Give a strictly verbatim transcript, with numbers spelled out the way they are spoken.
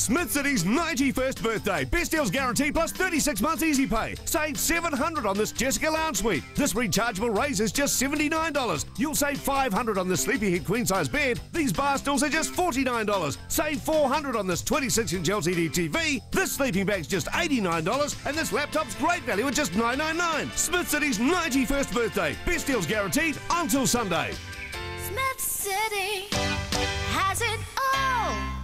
Smith City's ninety-first birthday. Best deals guaranteed plus thirty-six months easy pay. Save seven hundred dollars on this Jessica Lounge Suite. This rechargeable razor is just seventy-nine dollars. You'll save five hundred dollars on this Sleepyhead queen size bed. These bar stools are just forty-nine dollars. Save four hundred dollars on this twenty-six inch L C D T V. This sleeping bag's just eighty-nine dollars. And this laptop's great value at just nine ninety-nine. Smith City's ninety-first birthday. Best deals guaranteed until Sunday. Smith City has it all.